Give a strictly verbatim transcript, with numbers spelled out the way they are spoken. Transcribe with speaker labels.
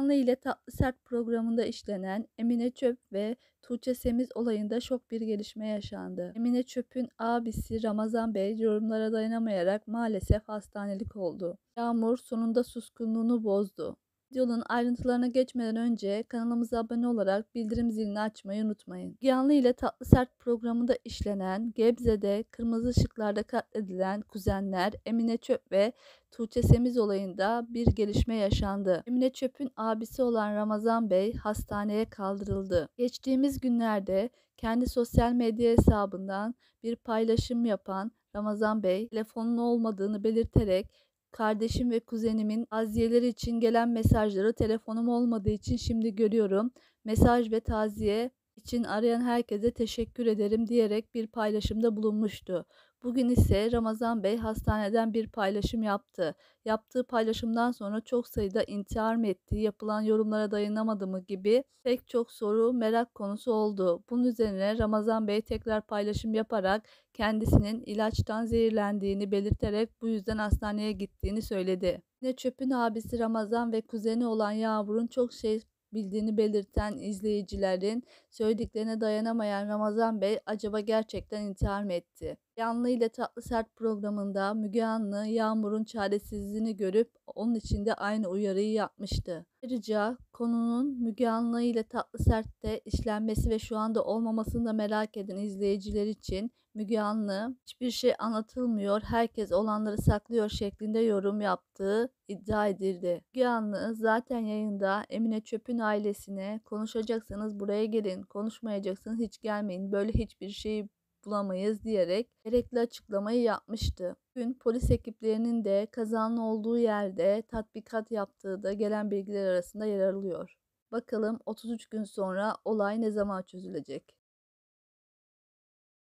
Speaker 1: Müge ile Tatlı Sert programında işlenen Emine Çöp ve Tuğçe Semiz olayında şok bir gelişme yaşandı. Emine Çöp'ün abisi Ramazan Bey yorumlara dayanamayarak maalesef hastanelik oldu. Yağmur sonunda suskunluğunu bozdu. Videonun ayrıntılarına geçmeden önce kanalımıza abone olarak bildirim zilini açmayı unutmayın. Müge ile Tatlı Sert programında işlenen, Gebze'de kırmızı ışıklarda katledilen kuzenler Emine Çöp ve Tuğçe Semiz olayında bir gelişme yaşandı. Emine Çöp'ün abisi olan Ramazan Bey hastaneye kaldırıldı. Geçtiğimiz günlerde kendi sosyal medya hesabından bir paylaşım yapan Ramazan Bey, telefonun olmadığını belirterek kardeşim ve kuzenimin taziyeleri için gelen mesajları telefonum olmadığı için şimdi görüyorum. Mesaj ve taziye için arayan herkese teşekkür ederim diyerek bir paylaşımda bulunmuştu. Bugün ise Ramazan Bey hastaneden bir paylaşım yaptı. Yaptığı paylaşımdan sonra çok sayıda intihar mı etti, yapılan yorumlara dayanamadı mı gibi pek çok soru merak konusu oldu. Bunun üzerine Ramazan Bey tekrar paylaşım yaparak kendisinin ilaçtan zehirlendiğini belirterek bu yüzden hastaneye gittiğini söyledi. Yine Çöp'ün abisi Ramazan ve kuzeni olan Yağmur'un çok şey bildiğini belirten izleyicilerin söylediklerine dayanamayan Ramazan Bey acaba gerçekten intihar mı etti? Yanlı ile Tatlı Sert programında Müge Anlı Yağmur'un çaresizliğini görüp onun için de aynı uyarıyı yapmıştı. Ayrıca konunun Müge Anlı ile Tatlı Sert'te işlenmesi ve şu anda olmamasını da merak eden izleyiciler için Müge Anlı hiçbir şey anlatılmıyor, herkes olanları saklıyor şeklinde yorum yaptığı iddia edildi. Müge Anlı zaten yayında Emine Çöp'ün ailesine konuşacaksanız buraya gelin, konuşmayacaksanız hiç gelmeyin, böyle hiçbir şey bulamayız diyerek gerekli açıklamayı yapmıştı. Bugün polis ekiplerinin de kazanın olduğu yerde tatbikat yaptığı da gelen bilgiler arasında yer alıyor. Bakalım otuz üç gün sonra olay ne zaman çözülecek?